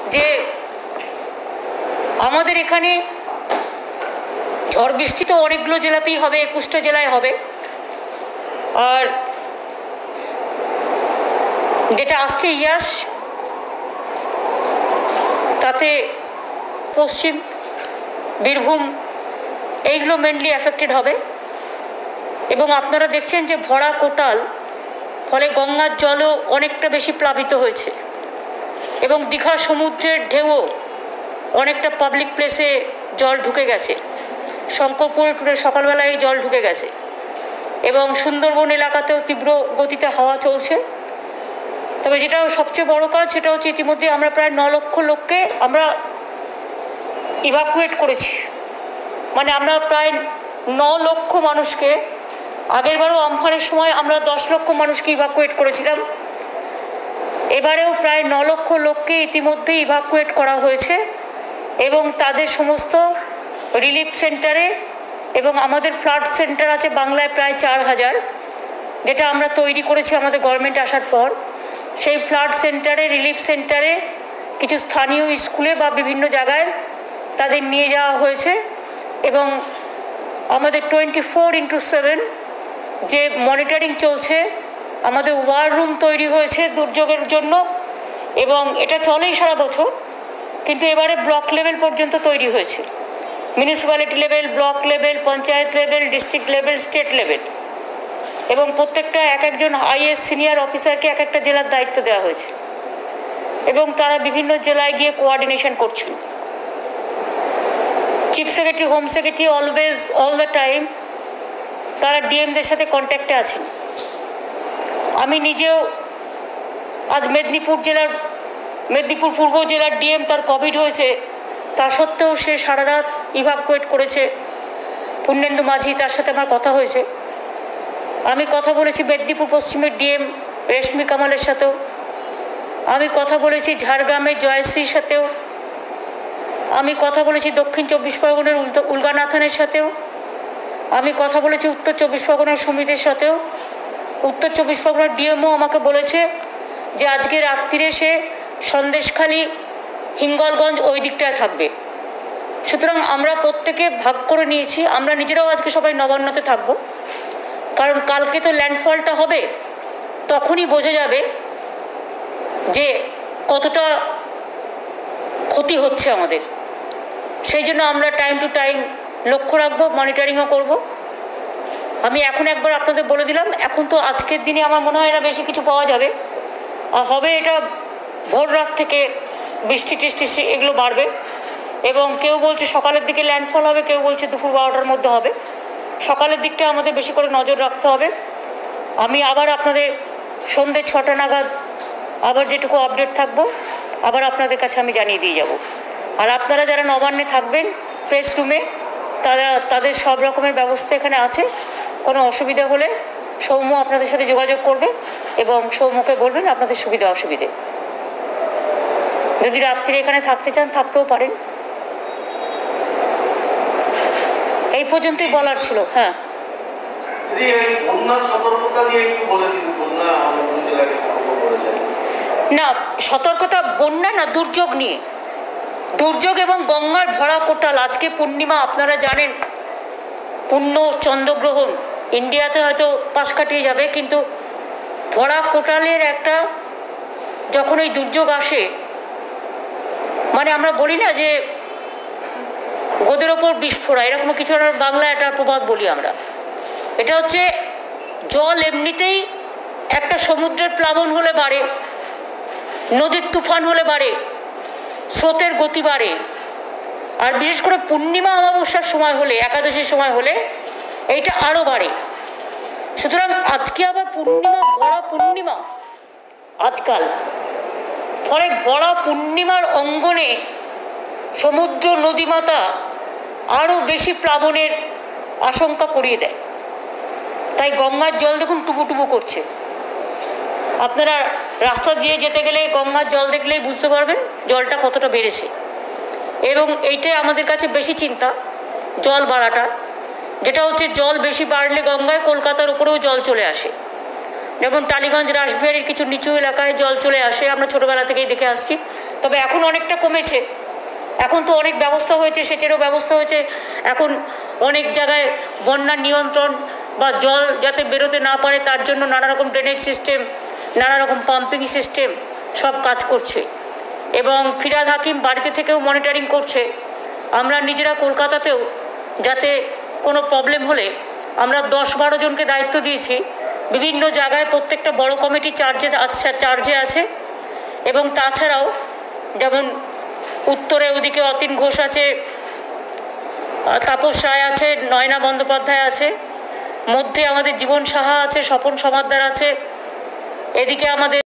যে আমাদের এখানে ঝড় বৃষ্টি তো অনেকগুলো জেলাতেই হবে, 21টা জেলায় হবে। আর যেটা আসছে ইয়াস, তাতে পশ্চিম বীরভূম এইগুলো মেনলি অ্যাফেক্টেড হবে। এবং আপনারা দেখছেন যে ভরা কোটাল, ফলে গঙ্গার জলও অনেকটা বেশি প্লাবিত হয়েছে এবং দীঘা সমুদ্রের ঢেউও অনেকটা পাবলিক প্লেসে জল ঢুকে গেছে। শঙ্করপুরে টুরে সকালবেলায় জল ঢুকে গেছে এবং সুন্দরবন এলাকাতেও তীব্র গতিতে হাওয়া চলছে। তবে যেটা সবচেয়ে বড় কাজ সেটা হচ্ছে ইতিমধ্যে আমরা প্রায় 9 লক্ষ লোককে আমরা ইভাকুয়েট করেছি। মানে আমরা প্রায় 9 লক্ষ মানুষকে, আগেরবারও আমফানের সময় আমরা 10 লক্ষ মানুষকে ইভাকুয়েট করেছিলাম, এবারেও প্রায় 9 লক্ষ লোককে ইতিমধ্যে ইভাকুয়েট করা হয়েছে এবং তাদের সমস্ত রিলিফ সেন্টারে, এবং আমাদের ফ্লাড সেন্টার আছে বাংলায় প্রায় 4000, যেটা আমরা তৈরি করেছি আমাদের গভর্নমেন্ট আসার পর। সেই ফ্লাড সেন্টারে, রিলিফ সেন্টারে, কিছু স্থানীয় স্কুলে বা বিভিন্ন জায়গায় তাদের নিয়ে যাওয়া হয়েছে এবং আমাদের 24x7 যে মনিটরিং চলছে, আমাদের ওয়ার রুম তৈরি হয়েছে দুর্যোগের জন্য এবং এটা চলেই সারা বছর, কিন্তু এবারে ব্লক লেভেল পর্যন্ত তৈরি হয়েছে। Municipality level, block level, panchayat level, district level, state level, এবং প্রত্যেকটা এক একজন আইএস সিনিয়র অফিসারকে এক একটা জেলার দায়িত্ব দেওয়া হয়েছে এবং তারা বিভিন্ন জেলায় গিয়ে কোঅর্ডিনেশন করছেন। Chief secretary, home secretary always all the time তারা ডিএমদের সাথে কন্ট্যাক্টে আছেন। আমি নিজেও আজ মেদিনীপুর পূর্ব জেলার ডিএম, তার কোভিড হয়েছে, তা সত্ত্বেও সে সারা রাত ইভাকুয়েট করেছে। পূর্ণেন্দু মাঝি, তার সাথে আমার কথা হয়েছে। আমি কথা বলেছি মেদিনীপুর পশ্চিমের ডিএম রেশমি কামালের সাথেও, আমি কথা বলেছি ঝাড়গ্রামের জয়শ্রীর সাথেও, আমি কথা বলেছি দক্ষিণ 24 পরগনার উলগানাথনের সাথেও, আমি কথা বলেছি উত্তর 24 পরগনার সুমিতের সাথেও। উত্তর 24 পরগনার ডিএমও আমাকে বলেছে যে আজকে রাত্রিরে সে সন্দেশখালি, হিঙ্গলগঞ্জ ওই দিকটায় থাকবে। সুতরাং আমরা প্রত্যেকে ভাগ করে নিয়েছি। আমরা নিজেরাও আজকে সবাই নবান্নতে থাকবো, কারণ কালকে তো ল্যান্ডফলটা হবে, তখনই বোঝা যাবে যে কতটা ক্ষতি হচ্ছে আমাদের। সেই জন্য আমরা টাইম টু টাইম লক্ষ্য রাখবো, মনিটরিংও করব। আমি এখন একবার আপনাদের বলে দিলাম, এখন তো আজকের দিনে আমার মনে হয় না বেশি কিছু পাওয়া যাবে, হবে এটা ভোর রাত থেকে বৃষ্টি টিষ্টি এগুলো বাড়বে এবং কেউ বলছে সকালের দিকে ল্যান্ডফল হবে, কেউ বলছে দুপুর 12টার মধ্যে হবে। সকালের দিকটা আমাদের বেশি করে নজর রাখতে হবে। আমি আবার আপনাদের সন্ধ্যে 6টা নাগাদ আবার যেটুকু আপডেট থাকবো আবার আপনাদের কাছে আমি জানিয়ে দিয়ে যাব। আর আপনারা যারা নবান্নে থাকবেন প্রেস রুমে, তাদের সব রকমের ব্যবস্থা এখানে আছে। কোনো অসুবিধা হলে সৌম্য আপনাদের সাথে যোগাযোগ করবে এবং সৌম্যকে বলবেন আপনাদের সুবিধা অসুবিধে। যদি রাত্রিরে এখানে থাকতে চান থাকতেও পারেন। এই পর্যন্তই বলার ছিল। হ্যাঁ, না সতর্কতা বন্যা না, দুর্যোগ নিয়ে, দুর্যোগ এবং গঙ্গার ভরা কোটাল। আজকে পূর্ণিমা, আপনারা জানেন পূর্ণ চন্দ্রগ্রহণ, ইন্ডিয়াতে হয়তো পাশ কাটিয়ে যাবে, কিন্তু ভরা কোটালের একটা যখন এই দুর্যোগ আসে, মানে আমরা বলি না যে গোদের ওপর বিস্ফোরা, এরকম কিছু বাংলা একটা প্রবাদ বলি আমরা। এটা হচ্ছে জল এমনিতেই একটা সমুদ্রের প্লাবন হলে বাড়ে, নদীর তুফান হলে বাড়ে, স্রোতের গতি বাড়ে, আর বিশেষ করে পূর্ণিমা অমাবস্যার সময় হলে, একাদশীর সময় হলে এইটা আরও বাড়ে। সুতরাং আজকে আবার পূর্ণিমা, ভরা পূর্ণিমা আজকাল, ফলে ভরা পূর্ণিমার অঙ্গনে সমুদ্র নদীমাতা আরও বেশি প্লাবনের আশঙ্কা করিয়ে দেয়। তাই গঙ্গার জল দেখুন টুবু করছে। আপনারা রাস্তা দিয়ে যেতে গেলে গঙ্গার জল দেখলেই বুঝতে পারবেন জলটা কতটা বেড়েছে। এবং এইটাই আমাদের কাছে বেশি চিন্তা, জল বাড়াটা, যেটা হচ্ছে জল বেশি বাড়লে গঙ্গায় কলকাতার উপরেও জল চলে আসে। যেমন টালিগঞ্জ, রাসবিহারীর কিছু নিচু এলাকায় জল চলে আসে, আমরা ছোটোবেলা থেকেই দেখে আসছি। তবে এখন অনেকটা কমেছে। এখন তো অনেক ব্যবস্থা হয়েছে, সেচেরও ব্যবস্থা হয়েছে। এখন অনেক জায়গায় বন্যার নিয়ন্ত্রণ বা জল যাতে বেরোতে না পারে তার জন্য নানা রকম ড্রেনেজ সিস্টেম, নানা রকম পাম্পিং সিস্টেম সব কাজ করছে। এবং ফিরহাদ হাকিম বাড়িতে থেকেও মনিটরিং করছে। আমরা নিজেরা কলকাতাতেও যাতে কোনো প্রবলেম হলে আমরা 10-12 জনকে দায়িত্ব দিয়েছি। বিভিন্ন জায়গায় প্রত্যেকটা বড় কমিটি চার্জে আছে। এবং তাছাড়াও যেমন উত্তরে ওদিকে অতীন ঘোষ আছে, তাপস রায় আছে, নয়না বন্দ্যোপাধ্যায় আছে, মধ্যে আমাদের জীবন সাহা আছে, স্বপন সমাদ্দার আছে, এদিকে আমাদের